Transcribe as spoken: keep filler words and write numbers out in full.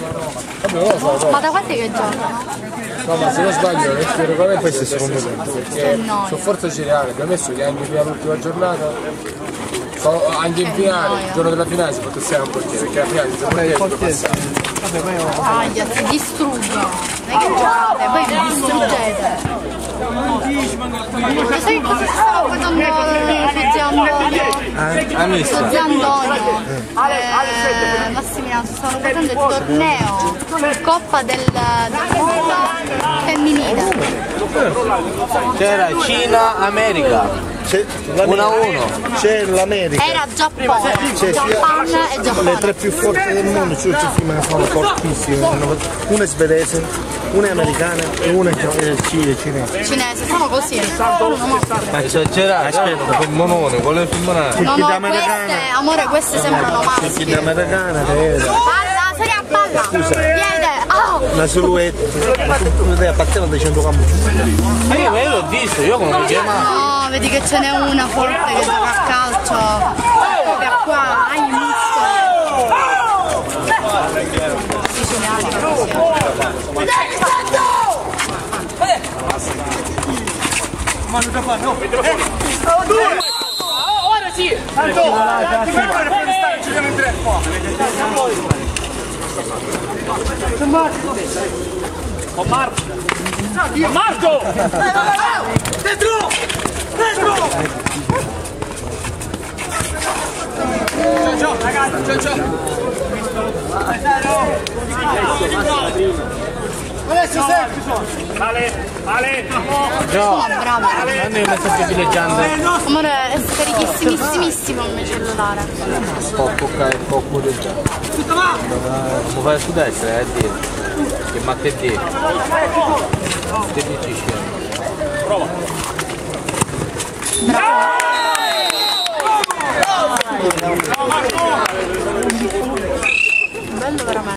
Vabbè, non lo so, so. Ma da quanto è che giocano? No, ma se non sbaglio, il regolamento questo è il secondo tempo, perché no. su Forza Cereale abbiamo messo che anche prima l'ultima giornata, so, anche in finale, il giorno della finale si potesse un portiere, perché la finale si poteva passare. Ah, gli altri distruggono, non è che giocate, voi vi distruggete. Ma sai che cosa stava guardando zio Antonio? Ah, messa. Zio Antonio, eh, Massimiliano, stavano guardando il torneo Coppa del, del mondo femminile. C'era Cina-America. uno a uno. C'è l'America. Era Giappone, Giappone e Giappone. Le tre più forti del mondo, c'è tutte film sono fortissime. Una è svedese, una è americana e una è cinese. Cinese, sono così. Ma esagerato, aspetta, con monone, vuole filmare. No, no, queste, amore, queste sembrano maschi. Quella americana è Palla, serie a palla. Piede, oh! una silhouette. A partire da cento campi. Ma io me l'ho visto, io come lo chiamavo? No, vedi che ce n'è una forte che gioca a calcio. Proprio qua, hai il muscolo. Siciliani, ora sì! Tanto! Ci siamo in tre qua! Con Marco! Con Marco! Dentro! Dentro! Ciao ciao ragazzi, ciao ciao! Adesso sempre! Ale, Ale! No, bravo! Hanno io metto più dileggiando. Amore, è scarichissimissimissimo il mio cellulare. Può toccare un po' pure già. Come fai su destra, eh, dire. Che ma che dire? Che dici? Prova.